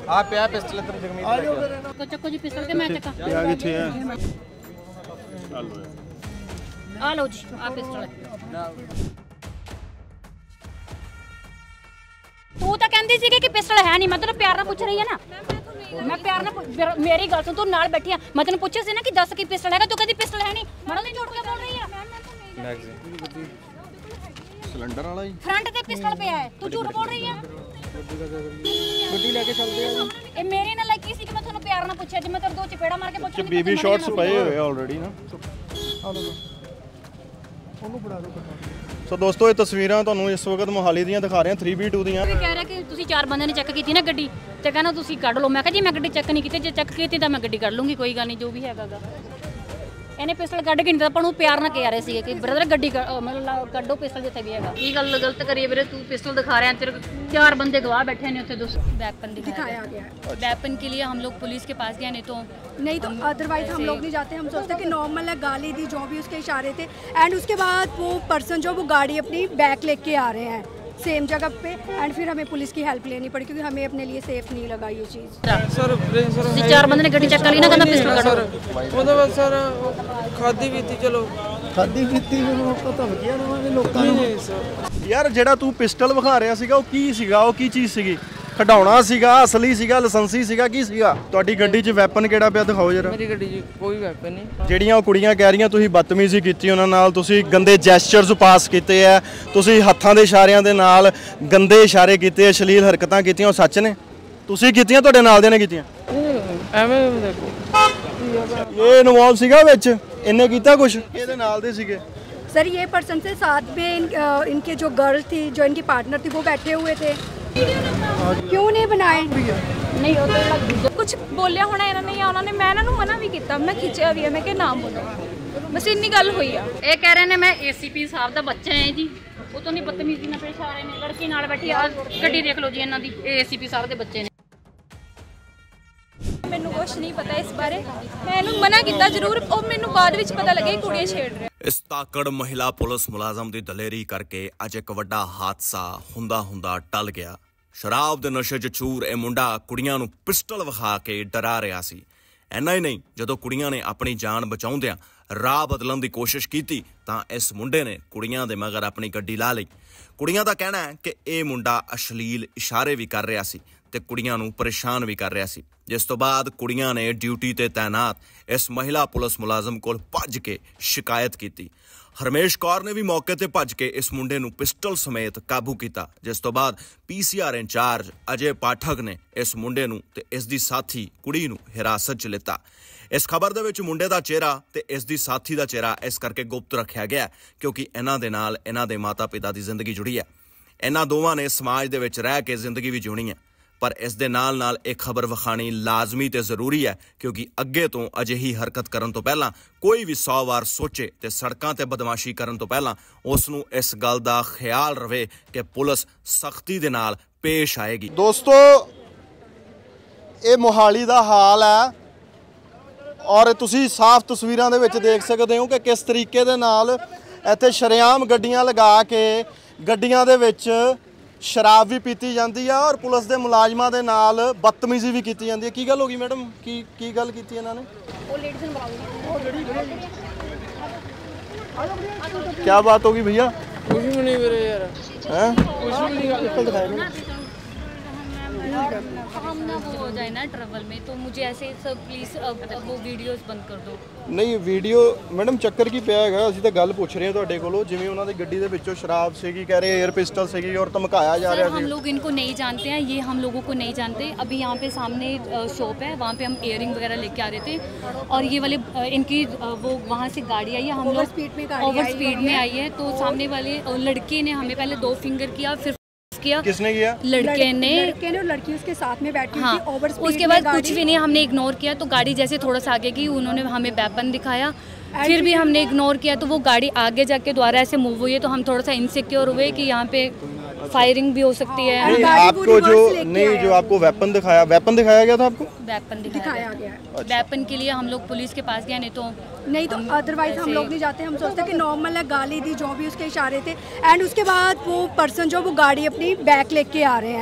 आप पे पिस्टल इधर जगमीत तो चक्को जी पिस्टल के मैं चक्का क्या किथे है आ लो जी आ पिस्टल तू तो कहती सी कि पिस्टल है नहीं मैं तेन प्यार ना पूछ रही है ना मैं प्यार ना मेरी गल सुन तू नाल बैठी है मैं तेन पूछे सी ना कि दस की पिस्टल है तू कहती पिस्टल है नहीं मड़ा नहीं झूठ के बोल रही है सिलेंडर वाला ही फ्रंट ते पिस्टल पे है तू झूठ बोल रही है ਗੱਡੀ ਲੈ ਕੇ ਚੱਲਦੇ ਆ ਇਹ ਮੇਰੀ ਨਾਲ ਲੱਗੀ ਸੀ ਕਿ ਮੈਂ ਤੁਹਾਨੂੰ ਪਿਆਰ ਨਾਲ ਪੁੱਛਿਆ ਜੇ ਮੈਂ ਤੇਰੇ ਦੋ ਚਪੇੜਾ ਮਾਰ ਕੇ ਪੁੱਛ ਕਿ ਬੀਬੀ ਸ਼ਾਟਸ ਪਏ ਹੋਏ ਆਲਰੇਡੀ ਨਾ ਉਹਨੂੰ ਫੜਾ ਦੋ ਸੋ ਦੋਸਤੋ ਇਹ ਤਸਵੀਰਾਂ ਤੁਹਾਨੂੰ ਇਸ ਵਕਤ ਮੋਹਾਲੀ ਦੀਆਂ ਦਿਖਾ ਰਹੇ ਹਾਂ 3v2 ਦੀਆਂ ਇਹ ਕਹਿ ਰਿਹਾ ਕਿ ਤੁਸੀਂ ਚਾਰ ਬੰਦਿਆਂ ਨੇ ਚੈੱਕ ਕੀਤੀ ਨਾ ਗੱਡੀ ਤੇ ਕਹਿੰਦਾ ਤੁਸੀਂ ਕੱਢ ਲਓ ਮੈਂ ਕਿਹਾ ਜੀ ਮੈਂ ਗੱਡੀ ਚੈੱਕ ਨਹੀਂ ਕੀਤੀ ਜੇ ਚੈੱਕ ਕੀਤੀ ਤਾਂ ਮੈਂ ਗੱਡੀ ਕੱਢ ਲੂੰਗੀ ਕੋਈ ਗੱਲ ਨਹੀਂ ਜੋ ਵੀ ਹੈਗਾਗਾ ਇਹਨੇ ਪਿਸਟਲ ਕੱਢ ਕੇ ਨਹੀਂ ਤਾਂ ਆਪਾਂ ਨੂੰ ਪਿਆਰ ਨਾਲ ਕਹਿ ਰਹੇ ਸੀਗੇ ਕਿ ਬ੍ਰਦਰ ਗੱਡੀ ਮਤਲਬ ਕੱਢੋ ਪਿਸਟਲ ਜਿੱਥੇ ਵੀ ਹੈਗਾ ਕੀ ਗੱਲ ਗਲਤ ਕਰੀਏ ਵੀਰੇ ਤੂੰ ਪਿਸਟਲ ਦਿਖਾ ਰਿਹਾ ਤੇਰੇ चार बंदे गवाह बैठे हैं उसे वेपन दिखाया गया है वेपन के लिए हम लोग पुलिस के पास गए नहीं तो अदरवाइज हम लोग नहीं जाते हम सोचते कि नॉर्मल है गाली दी जो भी उसके इशारे थे एंड उसके बाद वो पर्सन जो वो गाड़ी अपनी बैक लेके आ रहे हैं सेम जगह पे एंड फिर हमें पुलिस की हेल्प लेनी पड़ी क्योंकि हमें अपने लिए सेफ नहीं लगा ये चीज़ सर चार बंदे ने गाड़ी चेक कर ली ना कहता पिस्टल काटो ਉਹਦੇ ਬਾਅਦ ਸਰ ਖਾਦੀ ਪੀਤੀ ਚਲੋ ਖਾਦੀ ਪੀਤੀ ਨੂੰ ਆਪਾਂ ਤਾਂ ਵਧੀਆ ਦਵਾਂਗੇ ਲੋਕਾਂ ਨੂੰ ਯਾਰ ਜਿਹੜਾ ਤੂੰ ਪਿਸਟਲ ਵਿਖਾ ਰਿਹਾ ਸੀਗਾ ਉਹ ਕੀ ਸੀਗਾ ਉਹ ਕੀ ਚੀਜ਼ ਸੀਗੀ ਖਡਾਉਣਾ ਸੀਗਾ ਅਸਲੀ ਸੀਗਾ ਲਾਇਸੈਂਸੀ ਸੀਗਾ ਕੀ ਸੀਗਾ ਤੁਹਾਡੀ ਗੱਡੀ 'ਚ ਵੈਪਨ ਕਿਹੜਾ ਪਿਆ ਦਿਖਾਓ ਜਰਾ ਮੇਰੀ ਗੱਡੀ 'ਚ ਕੋਈ ਵੈਪਨ ਨਹੀਂ ਜਿਹੜੀਆਂ ਉਹ ਕੁੜੀਆਂ ਕਹਿ ਰਹੀਆਂ ਤੁਸੀਂ ਬਦਤਮੀਜ਼ੀ ਕੀਤੀ ਉਹਨਾਂ ਨਾਲ ਤੁਸੀਂ ਗੰਦੇ ਜੈਸਚਰਸ ਪਾਸ ਕੀਤੇ ਆ ਤੁਸੀਂ ਹੱਥਾਂ ਦੇ ਇਸ਼ਾਰਿਆਂ ਦੇ ਨਾਲ ਗੰਦੇ ਇਸ਼ਾਰੇ ਕੀਤੇ ਅਸ਼ਲੀਲ ਹਰਕਤਾਂ ਕੀਤੀਆਂ ਉਹ ਸੱਚ ਨੇ ਤੁਸੀਂ ਕੀਤੀਆਂ ਤੁਹਾਡੇ ਨਾਲ ਦੇ ਨੇ ਕੀਤੀਆਂ ਐਵੇਂ ਦੇਖੋ ਇਹ ਇਨਵੋਲਵ ਸੀਗਾ ਵਿੱਚ ਇਹਨੇ ਕੀਤਾ ਕੁਝ ਇਹਦੇ ਨਾਲ ਦੇ ਸੀਗੇ सर ये पर्सन से साथ में इनके जो गर्ल थी जो इनकी पार्टनर थी वो बैठे हुए थे क्यों नहीं बनाए नहीं होता कुछ बोलिया होना इन्होंने या उन्होंने मैं इन्होंने मना भी किया मैं खिंचा भी है मैं क्या नाम बोलो बस इन्नी गल हुई है ये कह रहे ने मैं ACP साहब दा बच्चा है जी वो तो नहीं बदतमीजी ना पेश आ रहे ने लड़की नाल बैठी आ गड्डी देख लो जी इन्हां दी ACP साहब दे बच्चे ने ਮੈਨੂੰ ਕੁਝ ਨਹੀਂ ਪਤਾ ਇਸ ਬਾਰੇ ਮੈਂ ਇਹਨੂੰ ਮਨਾ ਕੀਤਾ ਜ਼ਰੂਰ ਉਹ ਮੈਨੂੰ ਬਾਅਦ ਵਿੱਚ ਪਤਾ ਲੱਗਿਆ ਕੁੜੀਆਂ ਛੇੜ ਰਹੇ ਇਸ ਤਾਕੜ ਮਹਿਲਾ ਪੁਲਿਸ ਮੁਲਾਜ਼ਮ ਦੀ ਦਲੇਰੀ ਕਰਕੇ ਅੱਜ ਇੱਕ ਵੱਡਾ ਹਾਦਸਾ ਹੁੰਦਾ ਟਲ ਗਿਆ ਸ਼ਰਾਬ ਦੇ ਨਸ਼ੇ 'ਚ ਚੂਰ ਇਹ ਮੁੰਡਾ ਕੁੜੀਆਂ ਨੂੰ ਪਿਸਟਲ ਵਿਖਾ ਕੇ ਡਰਾ ਰਿਹਾ ਸੀ ਇੰਨਾ ਹੀ ਨਹੀਂ ਜਦੋਂ ਕੁੜੀਆਂ ਨੇ ਆਪਣੀ ਜਾਨ ਬਚਾਉਂਦਿਆਂ ਰਾਹ ਬਦਲਣ ਦੀ ਕੋਸ਼ਿਸ਼ ਕੀਤੀ ਤਾਂ ਇਸ ਮੁੰਡੇ ਨੇ ਕੁੜੀਆਂ ਦੇ ਮਗਰ ਆਪਣੀ ਗੱਡੀ ਲਾ ਲਈ ਕੁੜੀਆਂ ਦਾ ਕਹਿਣਾ ਹੈ ਕਿ ਇਹ ਮੁੰਡਾ ਅਸ਼ਲੀਲ ਇਸ਼ਾਰੇ ਵੀ ਕਰ ਰਿਹਾ ਸੀ ਤੇ ਕੁੜੀਆਂ ਨੂੰ ਪਰੇਸ਼ਾਨ ਵੀ ਕਰ ਰਿਹਾ ਸੀ ਜਿਸ ਤੋਂ ਬਾਅਦ ਕੁੜੀਆਂ ਨੇ ਡਿਊਟੀ ਤੇ ਤਾਇਨਾਤ ਇਸ ਮਹਿਲਾ ਪੁਲਿਸ ਮੁਲਾਜ਼ਮ ਕੋਲ ਭੱਜ ਕੇ ਸ਼ਿਕਾਇਤ ਕੀਤੀ ਹਰਮੇਸ਼ ਕੌਰ ਨੇ ਵੀ ਮੌਕੇ ਤੇ ਭੱਜ ਕੇ ਇਸ ਮੁੰਡੇ ਨੂੰ ਪਿਸਟਲ ਸਮੇਤ ਕਾਬੂ ਕੀਤਾ ਜਿਸ ਤੋਂ ਬਾਅਦ PCR ਇੰਚਾਰਜ ਅਜੇ ਪਾਠਕ ਨੇ ਇਸ ਮੁੰਡੇ ਨੂੰ ਤੇ ਇਸ ਦੀ ਸਾਥੀ ਕੁੜੀ ਨੂੰ ਹਿਰਾਸਤ 'ਚ ਲਿੱਤਾ ਇਸ ਖਬਰ ਦੇ ਵਿੱਚ ਮੁੰਡੇ ਦਾ ਚਿਹਰਾ ਤੇ ਇਸ ਦੀ ਸਾਥੀ ਦਾ ਚਿਹਰਾ ਇਸ ਕਰਕੇ ਗੁਪਤ ਰੱਖਿਆ ਗਿਆ ਕਿਉਂਕਿ ਇਹਨਾਂ ਦੇ ਨਾਲ ਇਹਨਾਂ ਦੇ ਮਾਤਾ-ਪਿਤਾ ਦੀ ਜ਼ਿੰਦਗੀ ਜੁੜੀ ਹੈ ਇਹਨਾਂ ਦੋਵਾਂ ਨੇ ਸਮਾਜ ਦੇ ਵਿੱਚ ਰਹਿ ਕੇ ਜ਼ਿੰਦਗੀ ਵੀ ਜਿਉਣੀ ਹੈ ਪਰ ਇਸ ਦੇ ਨਾਲ ਇਹ ਖਬਰ ਵਿਖਾਣੀ ਲਾਜ਼ਮੀ ਤੇ ਜ਼ਰੂਰੀ ਹੈ ਕਿਉਂਕਿ ਅੱਗੇ ਤੋਂ ਅਜਿਹੀ ਹਰਕਤ ਕਰਨ ਤੋਂ ਪਹਿਲਾਂ ਕੋਈ ਵੀ 100 ਵਾਰ ਸੋਚੇ ਤੇ ਸੜਕਾਂ ਤੇ ਬਦਮਾਸ਼ੀ ਕਰਨ ਤੋਂ ਪਹਿਲਾਂ ਉਸ ਨੂੰ ਇਸ ਗੱਲ ਦਾ ਖਿਆਲ ਰਵੇ ਕਿ ਪੁਲਿਸ ਸਖਤੀ ਦੇ ਨਾਲ ਪੇਸ਼ ਆਏਗੀ ਦੋਸਤੋ ਇਹ ਮੋਹਾਲੀ ਦਾ ਹਾਲ ਹੈ ਔਰ ਤੁਸੀਂ ਸਾਫ਼ ਤਸਵੀਰਾਂ ਦੇ ਵਿੱਚ ਦੇਖ ਸਕਦੇ ਹੋ ਕਿ ਕਿਸ ਤਰੀਕੇ ਦੇ ਨਾਲ ਇੱਥੇ ਸ਼ਰੇਆਮ ਗੱਡੀਆਂ ਲਗਾ ਕੇ ਗੱਡੀਆਂ ਦੇ ਵਿੱਚ ਸ਼ਰਾਬ ਵੀ ਪੀਤੀ ਜਾਂਦੀ ਆ ਔਰ ਪੁਲਿਸ ਦੇ ਮੁਲਾਜ਼ਮਾਂ ਦੇ ਨਾਲ ਬਦਤਮੀਜ਼ੀ ਵੀ ਕੀਤੀ ਜਾਂਦੀ ਹੈ ਕੀ ਗੱਲ ਹੋ ਗਈ ਮੈਡਮ ਕੀ ਗੱਲ ਕੀਤੀ ਇਹਨਾਂ ਨੇ ਉਹ ਲੇਡੀਜ਼ ਨੂੰ ਬੁਲਾਓ ਕੀ ਬਾਤ ਹੋ ਗਈ ਭਈਆ ਕੁਝ ਵੀ ਨਹੀਂ ਵੀਰੇ ਯਾਰ हैं ਕੁਝ ਵੀ ਨਹੀਂ ਗੱਲ ਦਿਖਾਇਆ हम ना वो हो जाए ना ट्रैवल में तो मुझे ऐसे सब प्लीज़ वो वीडियोस बंद कर दो ਨਹੀਂ ਵੀਡੀਓ ਮੈਡਮ ਚੱਕਰ ਕੀ ਪਿਆ ਹੈਗਾ ਅਸੀਂ ਤਾਂ ਗੱਲ ਪੁੱਛ ਰਹੇ ਹਾਂ ਤੁਹਾਡੇ ਕੋਲੋਂ ਜਿਵੇਂ ਉਹਨਾਂ ਦੀ ਗੱਡੀ ਦੇ ਵਿੱਚੋਂ ਸ਼ਰਾਬ ਸੀਗੀ ਕਹਿ ਰਹੇ 에ਅਰ ਪਿਸਟਲ ਸੀਗੀ ਔਰ ਧਮਕਾਇਆ ਜਾ ਰਿਹਾ ਸੀ हम लोग इनको नहीं जानते हैं ये हम लोगों को नहीं जानते अभी यहाँ पे सामने शॉप है वहाँ पे हम इयरिंग वगैरह लेके आ रहे थे और ये वाले इनकी वो वहाँ से गाड़ी आई है हम लोग ओवर स्पीड में आई है तो सामने वाले लड़के ने हमें पहले 2 फिंगर किया फिर किया किसने किया लड़के ने और लड़की उसके साथ में बैठी हाँ थी ओवर स्पीड उसके बाद कुछ भी नहीं हमने इग्नोर किया तो गाड़ी जैसे थोड़ा सा आगे की उन्होंने हमें वेपन दिखाया फिर भी हमने इग्नोर किया तो वो गाड़ी आगे जाके दोबारा ऐसे मूव हुई है तो हम थोड़ा सा इनसिक्योर हुए कि यहाँ पे फायरिंग भी हो सकती है नहीं, आपको जो आपको वेपन दिखाया गया था आपको वेपन दिखाया गया वेपन के लिए हम लोग पुलिस के पास गए नहीं तो अदरवाइज हम लोग नहीं जाते हम सोचते कि नॉर्मल है गाली दी जो भी उसके इशारे थे एंड उसके बाद वो पर्सन जो वो गाड़ी अपनी बैक लेके आ रहे हैं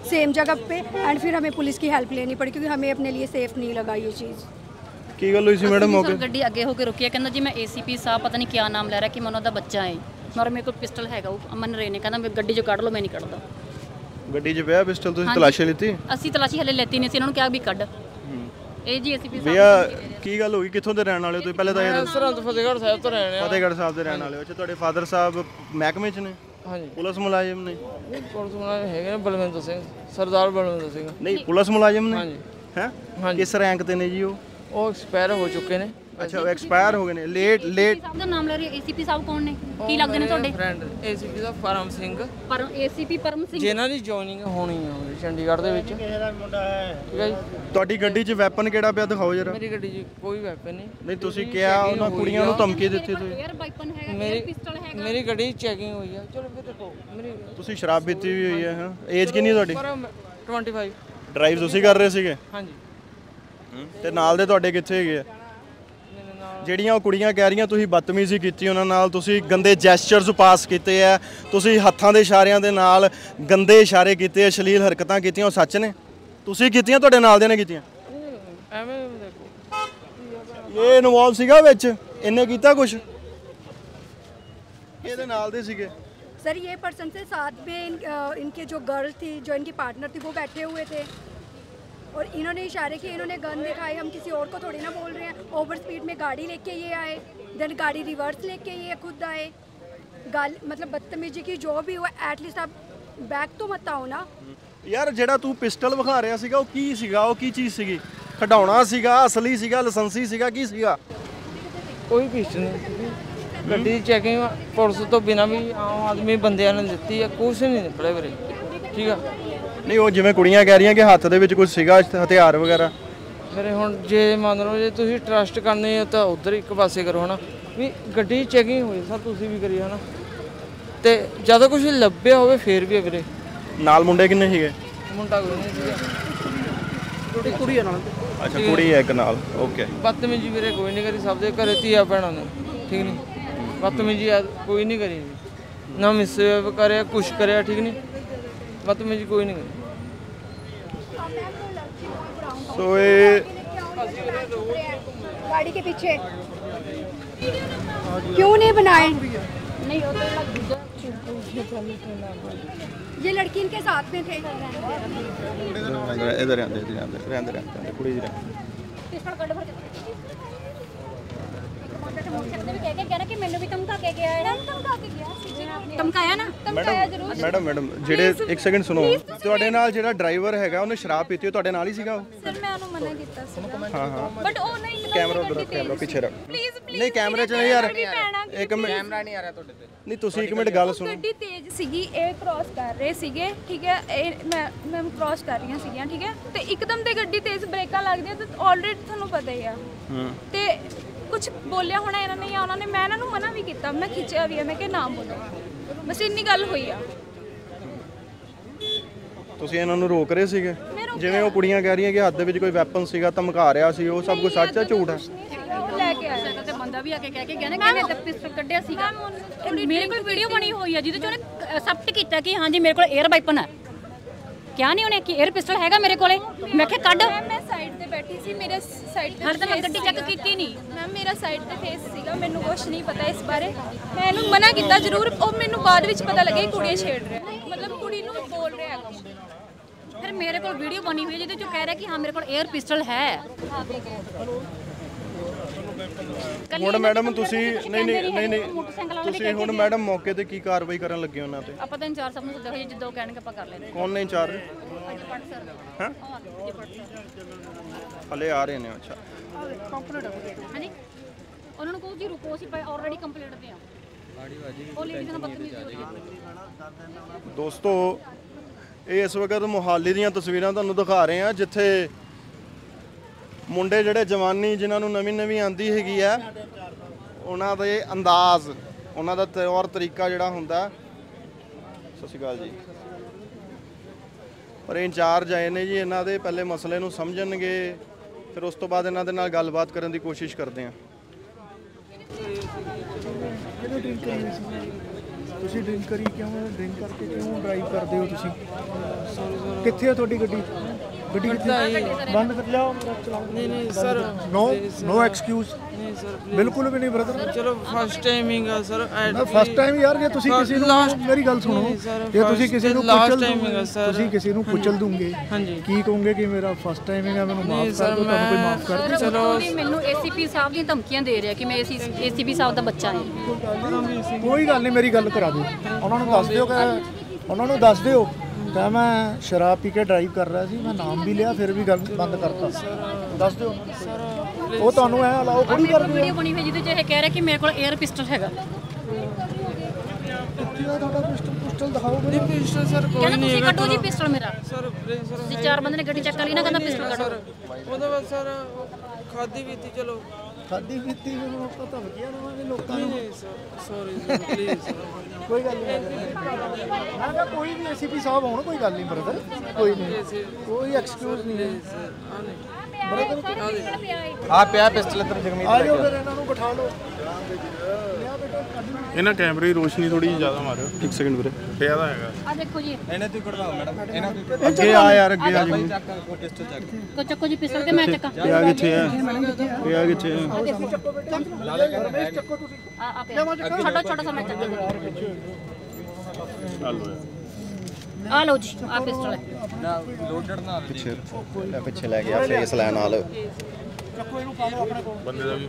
सेम जगह पे एंड फिर हमें पुलिस की हेल्प लेनी पड़ी क्योंकि हमें अपने लिए सेफ नहीं लगा ये चीज़। ਕੀ ਗੱਲ ਹੋਈ ਸੀ ਮੈਡਮ ਮੌਕੇ ਗੱਡੀ ਅੱਗੇ ਹੋ ਕੇ ਰੁਕੀ ਹੈ, ਕਹਿੰਦਾ ਜੀ ਮੈਂ ਏਸੀਪੀ ਸਾਹਿਬ ਪਤਾ ਨਹੀਂ ਕਿਆ ਨਾਮ ਲੈ ਰਿਹਾ ਕਿ ਮੈਂ ਉਹਨਾਂ ਦਾ ਬੱਚਾ ਹੈ, ਮਰ ਮੇਰੇ ਕੋਲ ਪਿਸਟਲ ਹੈਗਾ। ਉਹ ਅਮਨ ਰੇ ਨੇ ਕਹਿੰਦਾ ਮੈਂ ਗੱਡੀ 'ਚੋਂ ਕੱਢ ਲਓ, ਮੈਂ ਨਹੀਂ ਕੱਢਦਾ। ਗੱਡੀ 'ਚ ਪਿਆ ਪਿਸਟਲ, ਤੁਸੀਂ ਹਾਂਜੀ। ਤਲਾਸ਼ੀ ਲਿੱਤੀ? ਅਸੀਂ ਤਲਾਸ਼ੀ ਹਲੇ ਲੈਤੀ ਨਹੀਂ ਸੀ, ਇਹਨਾਂ ਨੂੰ ਕਿਹਾ ਵੀ ਕੱਢ। ਇਹ ਜੀ ਏਸੀਪੀ ਭਈਆ ਸਾਹਿਬ ਕੀ ਗੱਲ ਹੋਈ, ਕਿੱਥੋਂ ਦੇ ਰਹਿਣ ਵਾਲੇ ਹੋ ਤੁਸੀਂ? ਪਹਿਲੇ ਤਾਂ ਇਹ ਦੱਸੋ। ਸਰਹੰਦ ਫਤਿਹਗੜ੍ਹ ਸਾਹਿਬ ਤੋਂ ਰਹਿਣੇ ਆ। ਫਤਿਹਗੜ੍ਹ ਸਾਹਿਬ ਦੇ ਰਹਿਣ ਵਾਲੇ ਹੋ। ਅੱਛਾ, ਤੁਹਾਡੇ ਫਾਦਰ ਸਾਹਿਬ ਮਹਿਕਮੇ 'ਚ ਨੇ? ਹਾਂਜੀ, ਪੁਲਿਸ ਮੁਲਾਜ਼ਮ ਨੇ? ਪੁਲਿਸ ਮੁਲਾਜ਼ਮ ਹੈਗੇ ਨੇ, ਬਲਵਿੰਦਰ ਸਿੰਘ, ਸਰਦਾਰ ਬਲਵਿੰਦਰ ਸਿੰਘ। ਨਹੀਂ, ਪੁਲਿਸ ਮੁਲਾਜ਼ਮ ਨੇ? ਹਾਂਜੀ ਹੈ ਹਾਂਜੀ। ਕਿਸ ਰੈਂਕ ਤੇ ਨੇ ਜੀ ਉਹ? ਉਹ ਐਕਸਪਾਇਰ ਹੋ ਚੁੱਕੇ ਨੇ। ਅੱਛਾ, ਉਹ ਐਕਸਪਾਇਰ ਹੋ ਗਏ ਨੇ। ਲੇਟ ਸਾਹਿਬ ਦਾ ਨਾਮ ਲੈ ਰਹੀ ਹੈ। ਏਸੀਪੀ ਸਾਹਿਬ ਕੌਣ ਨੇ, ਕੀ ਲੱਗਦੇ ਨੇ ਤੁਹਾਡੇ? ਫਰੈਂਡ ਏਸੀਪੀ ਦਾ ਪਰਮ ਸਿੰਘ, ਪਰ ਏਸੀਪੀ ਪਰਮ ਸਿੰਘ ਜਿਨ੍ਹਾਂ ਦੀ ਜੁਆਇਨਿੰਗ ਹੋਣੀ ਆ ਉਹਦੀ ਚੰਡੀਗੜ੍ਹ ਦੇ ਵਿੱਚ। ਠੀਕ ਹੈ ਜੀ। ਤੁਹਾਡੀ ਗੱਡੀ 'ਚ ਵੈਪਨ ਕਿਹੜਾ ਪਿਆ, ਦਿਖਾਓ ਜਰਾ। ਮੇਰੀ ਗੱਡੀ 'ਚ ਕੋਈ ਵੈਪਨ ਨਹੀਂ। ਨਹੀਂ, ਤੁਸੀਂ ਕਿਹਾ ਉਹਨਾਂ ਕੁੜੀਆਂ ਨੂੰ ਧਮਕੀ ਦਿੱਤੀ ਤੁਸੀਂ। 에ਅਰ ਵਾਈਪਨ ਹੈਗਾ, ਮੇਰੀ 에ਅਰ ਪਿਸਟਲ ਹੈਗਾ। ਮੇਰੀ ਗੱਡੀ ਦੀ ਚੈਕਿੰਗ ਹੋਈ ਆ। ਚਲੋ ਫਿਰ ਦੇਖੋ ਮੇਰੀ ਤੁਸੀਂ ਸ਼ਰਾਬ ਪੀਤੀ ਵੀ ਹੋਈ ਹੈ? ਹਾਂ। ਏਜ ਕਿੰਨੀ ਤੁਹਾਡੀ? ਪਰ 25। ਡਰਾਈਵ ਤੁਸੀਂ ਕਰ ਰਹੇ ਸੀਗੇ? ਹਾਂਜੀ। ਤੇ ਨਾਲ ਦੇ ਤੁਹਾਡੇ ਕਿੱਥੇ ਹੈਗੇ ਆ? ਮੇਰੇ ਨਾਲ ਜਿਹੜੀਆਂ ਉਹ ਕੁੜੀਆਂ ਕਹਿ ਰਹੀਆਂ ਤੁਸੀਂ ਬਦਤਮੀਜ਼ੀ ਕੀਤੀ ਉਹਨਾਂ ਨਾਲ, ਤੁਸੀਂ ਗੰਦੇ ਜੈਸਚਰਸ ਪਾਸ ਕੀਤੇ ਆ, ਤੁਸੀਂ ਹੱਥਾਂ ਦੇ ਇਸ਼ਾਰਿਆਂ ਦੇ ਨਾਲ ਗੰਦੇ ਇਸ਼ਾਰੇ ਕੀਤੇ, ਅਸ਼ਲੀਲ ਹਰਕਤਾਂ ਕੀਤੀਆਂ, ਉਹ ਸੱਚ ਨੇ? ਤੁਸੀਂ ਕੀਤੀਆਂ, ਤੁਹਾਡੇ ਨਾਲ ਦੇ ਨੇ ਕੀਤੀਆਂ? ਐਵੇਂ ਦੇਖੋ ਇਹ ਇਨਵੋਲਵ ਸੀਗਾ ਵਿੱਚ? ਇਹਨੇ ਕੀਤਾ ਕੁਝ? ਇਹਦੇ ਨਾਲ ਦੇ ਸੀਗੇ? सर ये पर्सन से साथ में इनके जो गर्ल थी, जो इनकी पार्टनर थी, वो बैठे हुए थे और इन्होंने इशारे किए, इन्होंने गन दिखाई। हम किसी और को थोड़ी ना बोल रहे हैं। ओवर स्पीड में गाड़ी लेके ये आए, देन गाड़ी रिवर्स लेके ये खुद आए। गाल मतलब बदतमीजी की जो भी हुआ, एटलीस्ट आप बैक तो मत आओ ना। ਯਾਰ ਜਿਹੜਾ ਤੂੰ ਪਿਸਟਲ ਵਿਖਾ ਰਿਹਾ ਸੀਗਾ ਉਹ ਕੀ ਸੀਗਾ? ਉਹ ਕੀ ਚੀਜ਼ ਸੀਗੀ? ਖਡਾਉਣਾ ਸੀਗਾ, ਅਸਲੀ ਸੀਗਾ, ਲਾਇਸੈਂਸੀ ਸੀਗਾ, ਕੀ ਸੀਗਾ? ਕੋਈ ਪਿਸਟਲ ਨਹੀਂ। ਗੱਡੀ ਦੀ ਚੈਕਿੰਗ ਪੁਲਿਸ ਤੋਂ ਬਿਨਾਂ ਵੀ ਆਮ ਆਦਮੀ ਬੰਦਿਆਂ ਨੇ ਦਿੱਤੀ ਆ, ਕੁਛ ਨਹੀਂ ਨਿਕਲੇ ਵੀਰੇ। ਠੀਕ ਆ। ਨਹੀਂ, ਉਹ ਜਿਵੇਂ ਕੁੜੀਆਂ ਕਹਿ ਰਹੀਆਂ ਕਿ ਹੱਥ ਦੇ ਵਿੱਚ ਕੁਝ ਸੀਗਾ, ਹਥਿਆਰ ਵਗੈਰਾ। ਮੇਰੇ ਹੁਣ ਜੇ ਮੰਨ ਲਓ ਜੇ ਤੁਸੀਂ ਟਰਸਟ ਕਰਨੇ ਆ ਤਾਂ ਉਧਰ ਇੱਕ ਪਾਸੇ ਕਰੋ ਹਨਾ, ਵੀ ਗੱਡੀ ਦੀ ਚੈਕਿੰਗ ਹੋਈ ਸਰ, ਤੁਸੀਂ ਵੀ ਕਰੀ ਹਨਾ, ਤੇ ਜਦੋਂ ਕੁਝ ਲੱਭਿਆ ਹੋਵੇ ਫੇਰ ਵੀ ਆ ਵੀਰੇ। ਨਾਲ ਮੁੰਡੇ ਕਿੰਨੇ ਸੀਗੇ? ਮੁੰਡਾ ਕੋਈ ਨਹੀਂ ਸੀਗਾ, ਕੁੜੀ ਹੈ ਨਾਲ। ਅੱਛਾ, ਕੁੜੀ ਹੈ ਇੱਕ ਨਾਲ। ਓਕੇ। ਬਦਤਮੀਜੀ ਵੀਰੇ ਕੋਈ ਨਹੀਂ ਕਰੀ, ਸਭ ਦੇ ਘਰੇ ਧੀਆ ਭੈਣਾਂ ਨੇ। ਠੀਕ ਨਹੀਂ, ਬਦਤਮੀਜੀ ਕੋਈ ਨਹੀਂ ਕਰੀ, ਨਾ ਮਿਸਬਿਹੇਵ ਕਰਿਆ, ਕੁਛ ਕਰਿਆ। ਠੀਕ ਨਹੀਂ, ਬਦਤਮੀਜੀ ਕੋਈ ਨਹੀਂ ਕਰੀ। ਸੋ ਇਹ गाड़ी के पीछे क्यों नहीं बनाए? ਨਹੀਂ ਉਹ ਤਾਂ ਦੂਜਾ ये लड़की इनके साथ में थे। ਇਧਰ ਆਂਦੇ ਰਹਿੰਦੇ ਕੁੜੀ ਦੀ ਪਿਸਟਲ ਕੱਢ ਭਰ ਕੇ ਮੋਟਰਸਾਈਕਲ ਵੀ ਕਹਿ ਕੇ ਗਿਆ ਨਾ ਕਿ ਮੈਨੂੰ ਵੀ ਧਮਕਾ ਕੇ ਗਿਆ ਹੈ। ਧਮਕਾ ਕੇ ਗਿਆ ਸੀ ਜੀ, ਧਮਕਾਇਆ ਨਾ, ਧਮਕਾਇਆ ਜ਼ਰੂਰ। ਮੈਡਮ ਜਿਹੜੇ ਇੱਕ ਸੈਕਿੰਡ ਸੁਣੋ, ਤੁਹਾਡੇ ਨਾਲ ਜਿਹੜਾ ਡਰਾਈਵਰ ਹੈਗਾ ਉਹਨੇ ਸ਼ਰਾਬ ਪੀਤੀ, ਉਹ ਤੁਹਾਡੇ ਨਾਲ ਹੀ ਸੀਗਾ? ਉਹ ਸਰ ਮੈਂ ਉਹਨੂੰ ਮਨਾ ਕੀਤਾ ਸੀ। ਹਾਂ ਹਾਂ। ਬਟ ਉਹ ਨਹੀਂ ਕੈਮਰਾ ਉਧਰ, ਕੈਮਰਾ ਪਿੱਛੇ ਰੱਖ। ਪਲੀਜ਼ ਨਹੀਂ, ਕੈਮਰੇ 'ਚ ਨਹੀਂ ਯਾਰ, ਇੱਕ ਮਿੰਟ। ਕੈਮਰਾ ਨਹੀਂ ਆ ਰਿਹਾ ਤੁਹਾਡੇ ਤੇ। ਨਹੀਂ, ਤੁਸੀਂ ਇੱਕ ਮਿੰਟ ਗੱਲ ਸੁਣੋ। ਗੱਡੀ ਤੇਜ਼ ਸੀਗੀ, ਇਹ ਕ੍ਰਾਸ ਕਰ ਰਹੇ ਸੀਗੇ। ਠੀਕ ਹੈ, ਇਹ ਮੈਂ ਕ੍ਰਾਸ ਕਰ ਰਹੀਆਂ ਸੀਗੀਆਂ। ਠੀਕ ਹੈ, ਤੇ ਇੱਕਦਮ ਤੇ ਗੱਡੀ ਤੇਜ਼ ਬ੍ਰੇਕਾਂ ਲੱਗਦੀਆਂ ਤੇ ਆਲਰੇਡੀ ਤੁਹਾਨੂੰ ਪਤਾ ਹੀ ਆ। ਤੇ ਕੁਝ ਬੋਲਿਆ ਹੋਣਾ ਇਹਨਾਂ ਨੇ, ਜਾਂ ਉਹਨਾਂ ਨੇ, ਮੈਂ ਇਹਨਾਂ ਨੂੰ ਮਨਾ ਵੀ ਕੀਤਾ, ਮੈਂ ਖਿੱਚਿਆ ਵੀ ਆ, ਮੈਂ ਕਿਹਾ ਨਾ ਬੋਲੋ, ਬਸ ਇੰਨੀ ਗੱਲ ਹੋਈ ਆ। ਤੁਸੀਂ ਇਹਨਾਂ ਨੂੰ ਰੋਕ ਰਹੇ ਸੀਗੇ? ਜਿਵੇਂ ਉਹ ਕੁੜੀਆਂ ਕਹਿ ਰਹੀਆਂ ਕਿ ਹੱਥ ਦੇ ਵਿੱਚ ਕੋਈ ਵੈਪਨ ਸੀਗਾ, ਧਮਕਾ ਰਿਹਾ ਸੀ, ਉਹ ਸਭ ਕੁਝ ਸੱਚ ਹੈ ਝੂਠ ਹੈ? ਉਹ ਲੈ ਕੇ ਆਇਆ ਸਾਈਕਲ ਤੇ ਬੰਦਾ ਵੀ ਆ ਕੇ ਕਹਿ ਕੇ ਗਿਆ ਨਾ ਕਿ ਇਹਨੇ ਤਾਂ ਪਿਸਟਲ ਕੱਢਿਆ ਸੀਗਾ। ਮੇਰੇ ਕੋਲ ਵੀਡੀਓ ਬਣੀ ਹੋਈ ਆ ਜਿਹਦੇ ਚ ਉਹਨੇ ਅਸੈਪਟ ਕੀਤਾ ਕਿ ਹਾਂਜੀ ਮੇਰੇ ਕੋਲ 에ਅਰ ਵਾਈਪਨ ਹੈ। ਕਿਹਾ ਨਹੀਂ ਉਹਨੇ ਕਿ 에ਅਰ ਪਿਸਟਲ ਹੈਗਾ ਮੇਰੇ ਕੋਲੇ? ਮੈਂ ਕਿਹਾ ਕੱਢ। ਮੈਂ ਸਾਈਡ ਤੇ ਬੈਠੀ ਸੀ, ਮੇਰੇ ਸਾਈਡ ਤੇ ਹਰ ਤਾਂ ਮੈਂ ਗੱਡੀ ਚੈੱਕ ਕੀਤੀ ਨਹੀਂ। ਮੈਮ ਮੇਰਾ ਸਾਈਡ ਤੇ ਫੇਸ ਸੀਗਾ, ਮੈਨੂੰ ਕੁਝ ਨਹੀਂ ਪਤਾ ਇਸ ਬਾਰੇ। ਮੈਂ ਇਹਨੂੰ ਮਨਾ ਕੀਤਾ ਜ਼ਰੂਰ, ਉਹ ਮੈਨੂੰ ਬਾਅਦ ਵਿੱਚ ਪਤਾ ਲੱਗਿਆ ਕਿ ਕੁੜੀ ਛੇੜ ਰਿਹਾ, ਮਤਲਬ ਕੁੜੀ ਨੂੰ ਬੋਲ ਰਿਹਾ ਹੈਗਾ। ਫਿਰ ਮੇਰੇ ਕੋਲ ਵੀਡੀਓ ਬਣੀ ਹੋਈ ਹੈ ਜਿਹਦੇ ਚ ਕਹਿ ਰਿਹਾ ਕਿ ਹਾਂ ਮੇਰੇ ਕੋਲ 에ਅਰ ਪਿਸਟਲ ਹੈ। ਹੁਣ ਮੈਡਮ ਤੁਸੀਂ ਨਹੀਂ ਤੁਸੀਂ ਹੁਣ ਮੈਡਮ ਮੌਕੇ ਤੇ ਕੀ ਕਾਰਵਾਈ ਕਰਨ ਲੱਗੇ ਉਹਨਾਂ ਤੇ? ਆਪਾਂ ਤਾਂ ਇੰਚਾਰਜ ਸਾਹਿਬ ਨੂੰ ਸੱਦਿਆ ਹੋਇਆ, ਜਿੱਦਾਂ ਉਹ ਕਹਿਣਗੇ ਆਪਾਂ ਕਰ ਲੈਂਦੇ ਕੌਣ ਨੇ ਇੰਚਾਰਜ? ਹਾਂ। ਹਲੇ ਆ ਰਹੇ ਨੇ? ਅੱਛਾ, ਹਾਂਜੀ, ਉਹਨਾਂ ਨੂੰ ਕਹੋ ਜੀ ਰੁਕੋ, ਅਸੀਂ ਆਲਰੇਡੀ ਕੰਪਲੀਟ ਤੇ ਆ। ਉਹ ਲੇਡੀ ਨਾਲ ਬਦਤਮੀਜ਼ੀ ਹੋ ਰਹੀ ਹੈ। ਦੋਸਤੋ, ਇਹ ਇਸ ਵਕਤ ਮੁਹਾਲੀ ਦੀਆਂ ਤਸਵੀਰਾਂ ਤੁਹਾਨੂੰ ਦਿਖਾ ਰਹੇ ਹਾਂ, ਜਿੱਥੇ ਮੁੰਡੇ ਜਿਹੜੇ ਜਵਾਨੀ ਜਿਨ੍ਹਾਂ ਨੂੰ ਨਵੀਂ ਆਂਦੀ ਹੈਗੀ ਆ, ਉਹਨਾਂ ਦੇ ਅੰਦਾਜ਼, ਉਹਨਾਂ ਦਾ ਤੌਰ ਤਰੀਕਾ ਜਿਹੜਾ ਹੁੰਦਾ। ਸਤਿ ਸ਼੍ਰੀ ਅਕਾਲ ਜੀ। ਪਰ ਇੰਚਾਰਜ ਆਏ ਨੇ ਜੀ, ਇਹਨਾਂ ਦੇ ਪਹਿਲੇ ਮਸਲੇ ਨੂੰ ਸਮਝਣਗੇ, ਫਿਰ ਉਸ ਤੋਂ ਬਾਅਦ ਇਹਨਾਂ ਦੇ ਨਾਲ ਗੱਲਬਾਤ ਕਰਨ ਦੀ ਕੋਸ਼ਿਸ਼ ਕਰਦੇ ਹਾਂ। ਤੁਸੀਂ ਡਰਿੰਕ ਕਰੀ ਕਿਉਂ ਡਰਿੰਕ ਕਰਕੇ ਕਿਉਂ ਡਰਾਈਵ ਕਰਦੇ ਹੋ ਤੁਸੀਂ? ਕਿੱਥੇ ਆ ਤੁਹਾਡੀ ਗੱਡੀ? ਗੱਡੀ ਕਿੱਥੇ? ਬੰਦ ਕਰ ਲਿਆਓ, ਚਲਾਓ। ਨਹੀਂ ਸਰ, ਨੋ ਐਕਸਕਿਊਜ਼। ਨਹੀਂ ਸਰ ਬਿਲਕੁਲ ਵੀ ਨਹੀਂ ਬ੍ਰਦਰ। ਚਲੋ ਫਸਟ ਟਾਈਮਿੰਗ ਆ ਸਰ। ਫਸਟ ਟਾਈਮ ਯਾਰ, ਜੇ ਤੁਸੀਂ ਕਿਸੇ ਨੂੰ ਮੇਰੀ ਗੱਲ ਸੁਣੋ, ਜੇ ਤੁਸੀਂ ਕਿਸੇ ਨੂੰ ਕੁਚਲ ਦੋਗੇ, ਤੁਸੀਂ ਕਿਸੇ ਨੂੰ ਕੁਚਲ ਦੋਗੇ, ਕੀ ਕਹੋਗੇ ਕਿ ਮੇਰਾ ਫਸਟ ਟਾਈਮਿੰਗ ਹੈ, ਮੈਨੂੰ ਮਾਫ ਕਰ ਦਿਓ, ਤੁਹਾਨੂੰ ਕੋਈ ਮਾਫ ਕਰ ਦੇ? ਚਲੋ ਮੈਨੂੰ ਏਸੀਪੀ ਸਾਹਿਬ ਦੀਆਂ ਧਮਕੀਆਂ ਦੇ ਰਿਹਾ ਕਿ ਮੈਂ ਏਸੀਪੀ ਸਾਹਿਬ ਦਾ ਬੱਚਾ ਹਾਂ। ਕੋਈ ਗੱਲ ਨਹੀਂ, ਮੇਰੀ ਗੱਲ ਕਰਾ ਦਿਓ, ਉਹਨਾਂ ਨੂੰ ਦੱਸ ਦਿਓ ਕਿ ਉਹਨਾਂ ਨੂੰ ਦੱਸ ਦਿਓ ਕਿ ਮੈਂ ਸ਼ਰਾਬ ਪੀ ਕੇ ਡਰਾਈਵ ਕਰ ਰਿਹਾ ਸੀ, ਮੈਂ ਨਾਮ ਵੀ ਲਿਆ, ਫਿਰ ਵੀ ਗੱਲ ਬੰਦ ਕਰਤਾ। ਦੱਸ ਦਿਓ, ਉਹ ਤੁਹਾਨੂੰ ਐ ਅਲਾਓ ਥੋੜੀ ਕਰਦੇ। ਵੀਡੀਓ ਬਣੀ ਹੋਈ ਜਿਹਦੇ 'ਚ ਇਹ ਕਹਿ ਰਿਹਾ ਕਿ ਮੇਰੇ ਕੋਲ 에ਅਰ ਪਿਸਟਲ ਹੈਗਾ। ਕਿੱਥੇ ਆ ਤੁਹਾਡਾ ਪਿਸਟਲ ਦਿਖਾਓ ਮੈਨੂੰ। ਪਿਸਟਲ ਸਰ ਕੋਈ ਕਹਿੰਦਾ ਨਹੀਂ ਤੁਸੀਂ ਕੱਢੋ ਜੀ ਪਿਸਟਲ ਮੇਰਾ। ਸਰ ਪਲੀਜ਼ ਸਰ, ਤੁਸੀਂ 4 ਬੰਦੇ ਨੇ ਗੱਡੀ ਚੱਕ ਲਈ ਨਾ, ਕਹਿੰਦਾ ਪਿਸਟਲ ਕੱਢੋ। ਉਹਦੇ ਬਾਅਦ ਸਰ ਖਾਦੀ ਪੀਤੀ, ਚਲੋ ਖਾਦੀ ਪੀਤੀ ਮੈਨੂੰ ਪਤਾ ਵਧੀਆ ਦਵਾਂਗੇ ਲੋਕਾਂ ਨੂੰ। ਨਹੀਂ ਸਰ, ਸੌਰੀ ਸਰ, ਪਲੀਜ਼ ਕੋਈ ਗੱਲ ਨਹੀਂ, ਮੈਂ ਕਿਹਾ ਕੋਈ ਵੀ ਏਸੀਪੀ ਸਾਹਿਬ ਹੋਣ, ਕੋਈ ਗੱਲ ਨਹੀਂ ਬ੍ਰਦਰ, ਕੋਈ ਨਹੀਂ, ਕੋਈ ਐਕਸਕਿਊਜ਼ ਨਹੀਂ ਹੈ ਆ ਪਿਆ ਪਿਸਟਲ ਇੱਧਰ ਜਗਮੀਤ। ਆ ਜਾਓ ਫਿਰ, ਇਹਨਾਂ ਨੂੰ ਬਿਠਾ ਲਓ। ਇਹਨਾਂ ਕੈਮਰੇ ਦੀ ਰੋਸ਼ਨੀ ਥੋੜੀ ਜਿਹੀ ਜ਼ਿਆਦਾ ਮਾਰਿਓ। 1 ਸੈਕਿੰਡ ਵੀਰੇ, ਪਿਆ ਦਾ ਹੈਗਾ। ਆ ਦੇਖੋ ਜੀ, ਇਹਨੇ ਤੂੰ ਕਢਵਾਓ ਮੈਡਮ, ਇਹਨਾਂ ਅੱਗੇ ਆ ਯਾਰ, ਅੱਗੇ ਆ ਜੀ। ਤੋ ਚੱਕੋ ਜੀ ਪਿਸਟਲ ਤੇ ਮੈਂ ਚੱਕਾਂ। ਪਿਆ ਕਿੱਥੇ ਹੈ? ਪਿਆ ਕਿੱਥੇ ਹੈ? ਆ ਦੇਖੋ, ਆ ਪਿਆ। ਛੋਟਾ ਸਾ ਮੈਂ ਚੱਕਾਂ। ਆ ਲਓ ਜੀ, ਆ ਪਿਸਟਲ ਹੈ। ਲੋਡਡ ਨਾਲ ਪਿੱਛੇ ਲੈ ਗਿਆ ਫੇਸ ਲੈਣ ਨਾਲ। ਚੱਕੋ ਇਹਨੂੰ, ਪਾ ਲਓ ਆਪਣੇ ਕੋਲ। ਬੰਦੇ ਦਾ ਵੀ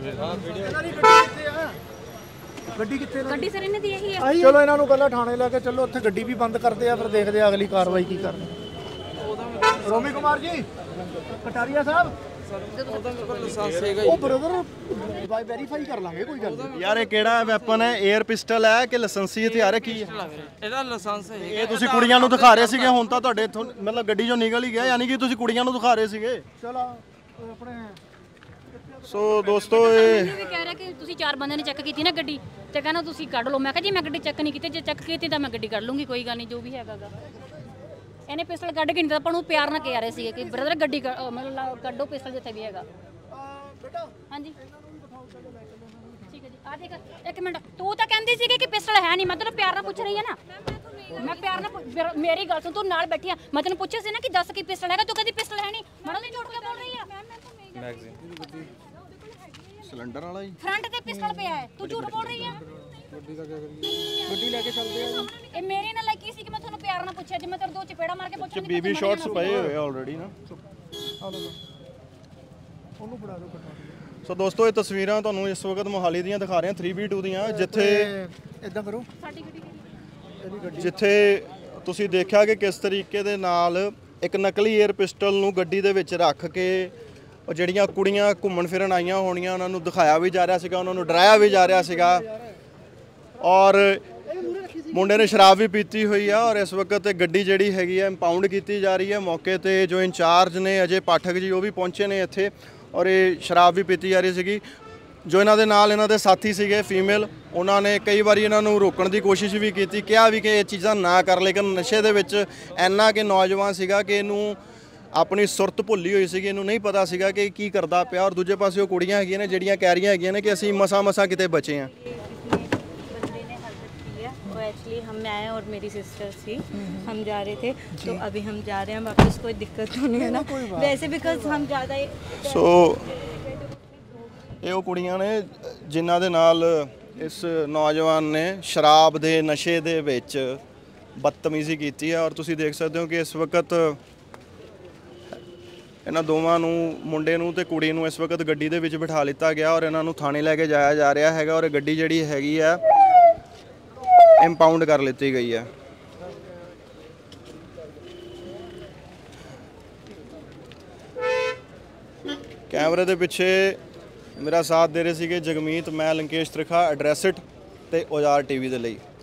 ਗੱਡੀ ਕਿੱਥੇ? ਗੱਡੀ ਸਰ ਇਹਨੇ ਦੀ ਇਹੀ ਹੈ। ਚਲੋ ਇਹਨਾਂ ਨੂੰ ਪਹਿਲਾਂ ਥਾਣੇ ਲੈ ਕੇ ਚੱਲੋ, ਉੱਥੇ ਗੱਡੀ ਵੀ ਬੰਦ ਕਰਦੇ ਆ, ਫਿਰ ਦੇਖਦੇ ਆ ਅਗਲੀ ਕਾਰਵਾਈ ਕੀ ਕਰਨੀ। ਰੋਮੀ ਕੁਮਾਰ ਜੀ, ਕਟਾਰੀਆ ਸਾਹਿਬ, ਉਹਦਾ ਮੇਰੇ ਕੋਲ ਲਾਇਸੈਂਸ ਹੈਗਾ ਉਹ ਬ੍ਰਦਰ ਵੈਰੀਫਾਈ ਕਰ ਲਾਂਗੇ, ਕੋਈ ਗੱਲ ਨਹੀਂ। ਯਾਰ ਇਹ ਕਿਹੜਾ ਵੈਪਨ ਹੈ? 에ਅਰ ਪਿਸਟਲ ਹੈ ਕਿ ਲਾਇਸੈਂਸੀ ਹਥਿਆਰ ਹੈ, ਕੀ ਹੈ? ਇਹਦਾ ਲਾਇਸੈਂਸ ਹੈਗਾ। ਇਹ ਤੁਸੀਂ ਕੁੜੀਆਂ ਨੂੰ ਦਿਖਾ ਰਹੇ ਸੀਗੇ, ਹੁਣ ਤਾਂ ਤੁਹਾਡੇ ਇੱਥੋਂ ਮਤਲਬ ਗੱਡੀ ਚੋਂ ਨਿਕਲ ਹੀ ਗਿਆ, ਯਾਨੀ ਕਿ ਤੁਸੀਂ ਕੁੜੀਆਂ ਨੂੰ ਦਿਖਾ ਰਹੇ ਸੀਗੇ। ਚਲੋ ਆਪਣੇ ਸੋ ਦੋਸਤੋ, ਇਹ ਮੈਨੂੰ ਵੀ ਕਹਿ ਰਿਹਾ ਕਿ ਤੁਸੀਂ 4 ਬੰਦੇ ਨੇ ਚੈੱਕ ਕੀਤੀ ਨਾ ਗੱਡੀ, ਤੇ ਕਹਿੰਦਾ ਤੁਸੀਂ ਕੱਢ ਲਓ। ਮੈਂ ਕਿਹਾ ਜੀ ਮੈਂ ਗੱਡੀ ਚੈੱਕ ਨਹੀਂ ਕੀਤੀ, ਜੇ ਚੈੱਕ ਕੀਤੀ ਤਾਂ ਮੈਂ ਗੱਡੀ ਕੱਢ ਲੂੰਗੀ, ਕੋਈ ਗੱਲ ਨਹੀਂ, ਜੋ ਵੀ ਹੈਗਾਗਾ। ਇਹਨੇ ਪਿਸਟਲ ਕੱਢ ਕੇ ਨਹੀਂ ਤਾਂ ਆਪਾਂ ਨੂੰ ਪਿਆਰ ਨਾਲ ਕਹਿ ਰਹੇ ਸੀਗੇ ਕਿ ਬ੍ਰਦਰ ਗੱਡੀ ਮਤਲਬ ਕੱਢੋ ਪਿਸਟਲ ਜਿੱਥੇ ਵੀ ਹੈਗਾ। ਬੇਟਾ ਹਾਂਜੀ ਠੀਕ ਹੈ ਜੀ। ਆ ਦੇਖ, ਇੱਕ ਮਿੰਟ, ਤੂੰ ਤਾਂ ਕਹਿੰਦੀ ਸੀਗੀ ਕਿ ਪਿਸਟਲ ਹੈ ਨਹੀਂ, ਮੈਂ ਤੈਨੂੰ ਪਿਆਰ ਨਾਲ ਪੁੱਛ ਰਹੀ ਹਾਂ ਨਾ। ਮੈਂ ਪਿਆਰ ਨਾਲ, ਮੇਰੀ ਗੱਲ ਸੁਣ, ਤੂੰ ਨਾਲ ਬੈਠੀ ਆ, ਮੈਂ ਤੈਨੂੰ ਪੁੱਛਿਆ ਸੀ ਨਾ ਕਿ ਦੱਸ ਕੀ ਪਿਸਟਲ ਹੈਗਾ, ਤੂੰ ਕਹਿੰਦੀ ਪਿਸਟਲ ਹੈ ਨਹੀਂ। ਮੜਾ ਨਹੀਂ ਝੂਠ ਕੇ ਬੋਲ ਰਹੀ ਆ। ਸਿਲੰਡਰ ਵਾਲਾ ਹੀ ਫਰੰਟ ਤੇ ਪਿਸਟਲ ਪਿਆ ਹੈ, ਤੂੰ ਝੂਠ ਬੋਲ ਰਹੀ ਆ। ਗੱਡੀ ਲੈ ਕੇ ਚੱਲਦੇ ਆ। ਇਹ ਮੇਰੇ ਨਾਲ ਲੱਗੀ ਸੀ ਕਿ ਮੈਂ ਤੁਹਾਨੂੰ ਪਿਆਰ ਨਾਲ ਪੁੱਛਿਆ, ਜੇ ਮੈਂ ਤੇਰੇ ਦੋ ਚਪੇੜਾ ਮਾਰ ਕੇ ਪੁੱਛਾਂਗੀ। ਬੀਬੀ ਸ਼ਾਟਸ ਪਏ ਹੋਏ ਆਲਰੇਡੀ ਨਾ। ਉਹਨੂੰ ਫੜਾ ਦਿਓ, ਕਟਾ ਦਿਓ। ਸੋ ਦੋਸਤੋ, ਇਹ ਤਸਵੀਰਾਂ ਤੁਹਾਨੂੰ ਇਸ ਵਕਤ ਮੋਹਾਲੀ ਦੀਆਂ ਦਿਖਾ ਰਹੇ ਹਾਂ 3v2 ਦੀਆਂ, ਜਿੱਥੇ ਇਦਾਂ ਕਰੋ, ਜਿੱਥੇ ਤੁਸੀਂ ਦੇਖਿਆ ਕਿ ਕਿਸ ਤਰੀਕੇ ਦੇ ਨਾਲ ਇੱਕ ਨਕਲੀ 에ਅਰ ਪਿਸਟਲ ਨੂੰ ਗੱਡੀ ਦੇ ਵਿੱਚ ਰੱਖ ਕੇ ਉਹ ਜਿਹੜੀਆਂ ਕੁੜੀਆਂ ਘੁੰਮਣ ਫਿਰਨ ਆਈਆਂ ਹੋਣੀਆਂ ਉਹਨਾਂ ਨੂੰ ਦਿਖਾਇਆ ਵੀ ਜਾ ਰਿਹਾ ਸੀਗਾ, ਉਹਨਾਂ ਨੂੰ ਡਰਾਇਆ ਵੀ ਜਾ ਰਿਹਾ ਸੀਗਾ। ਔਰ ਮੁੰਡੇ ਨੇ ਸ਼ਰਾਬ ਵੀ ਪੀਤੀ ਹੋਈ ਆ, ਔਰ ਇਸ ਵਕਤ ਇਹ ਗੱਡੀ ਜਿਹੜੀ ਹੈਗੀ ਆ ਇੰਪਾਊਂਡ ਕੀਤੀ ਜਾ ਰਹੀ ਹੈ। ਮੌਕੇ ਤੇ ਜੋ ਇੰਚਾਰਜ ਨੇ ਅਜੇ ਪਾਠਕ ਜੀ, ਉਹ ਵੀ ਪਹੁੰਚੇ ਨੇ ਇੱਥੇ, ਔਰ ਇਹ ਸ਼ਰਾਬ ਵੀ ਪੀਤੀ ਜਾ ਰਹੀ ਸੀਗੀ। ਜੋ ਇਹਨਾਂ ਦੇ ਨਾਲ ਇਹਨਾਂ ਦੇ ਸਾਥੀ ਸੀਗੇ ਫੀਮੇਲ, ਉਹਨਾਂ ਨੇ ਕਈ ਵਾਰੀ ਇਹਨਾਂ ਨੂੰ ਰੋਕਣ ਦੀ ਕੋਸ਼ਿਸ਼ ਵੀ ਕੀਤੀ, ਕਿਹਾ ਵੀ ਕਿ ਇਹ ਚੀਜ਼ਾਂ ਨਾ ਕਰ, ਲੇਕਿਨ ਨਸ਼ੇ ਦੇ ਵਿੱਚ ਇੰਨਾ ਕਿ ਨੌਜਵਾਨ ਸੀਗਾ ਕਿ ਇਹਨੂੰ ਆਪਣੀ ਸੁਰਤ ਭੁੱਲੀ ਹੋਈ ਸੀਗੀ, ਇਹਨੂੰ ਨਹੀਂ ਪਤਾ ਸੀਗਾ ਕਿ ਕੀ ਕਰਦਾ ਪਿਆ। ਔਰ ਦੂਜੇ ਪਾਸੇ ਉਹ ਕੁੜੀਆਂ ਹੈਗੀਆਂ ਨੇ ਜਿਹੜੀਆਂ ਕਹਿ ਰਹੀਆਂ ਹੈਗੀਆਂ ਨੇ ਕਿ ਅਸੀਂ ਮਸਾਂ ਕਿਤੇ ਬਚੇ ਹਾਂ। एक्चुअली हम आए और मेरी सिस्टर थी, हम जा रहे थे, तो अभी हम जा रहे हैं वापस, कोई दिक्कत तो नहीं है ना वैसे, बिकॉज हम ज़्यादा सो ਇਹ ਉਹ ਕੁੜੀਆਂ ਨੇ ਜਿਨ੍ਹਾਂ ਦੇ ਨਾਲ ਇਸ ਨੌਜਵਾਨ ਨੇ ਸ਼ਰਾਬ ਦੇ ਨਸ਼ੇ ਦੇ ਵਿੱਚ ਬਦਤਮੀਜ਼ੀ ਕੀਤੀ ਹੈ। ਔਰ ਤੁਸੀਂ ਦੇਖ ਸਕਦੇ ਹੋ ਕਿ ਇਸ ਵਕਤ ਇਹਨਾਂ ਦੋਵਾਂ ਨੂੰ, ਮੁੰਡੇ ਨੂੰ ਤੇ ਕੁੜੀ ਨੂੰ, ਇਸ ਵਕਤ ਗੱਡੀ ਦੇ ਵਿੱਚ ਬਿਠਾ ਲਿੱਤਾ ਗਿਆ ਔਰ ਇਹਨਾਂ ਨੂੰ ਥਾਣੇ ਲੈ ਕੇ ਜਾਇਆ ਜਾ ਰਿਹਾ ਹੈਗਾ। ਔਰ ਗੱਡੀ ਜਿਹੜੀ ਹੈਗੀ ਆ ਇੰਪਾਊਂਡ ਕਰ ਲਿੱਤੀ ਗਈ ਹੈ। ਕੈਮਰੇ ਦੇ ਪਿੱਛੇ ਮੇਰਾ ਸਾਥ ਦੇ ਰਹੇ ਸੀਗੇ ਜਗਮੀਤ, ਮੈਂ ਲੰਕੇਸ਼ ਤ੍ਰਿਖਾ, ਐਡਰੈਸਿਟ ਤੇ ਔਜ਼ਾਰ ਟੀਵੀ ਦੇ ਲਈ।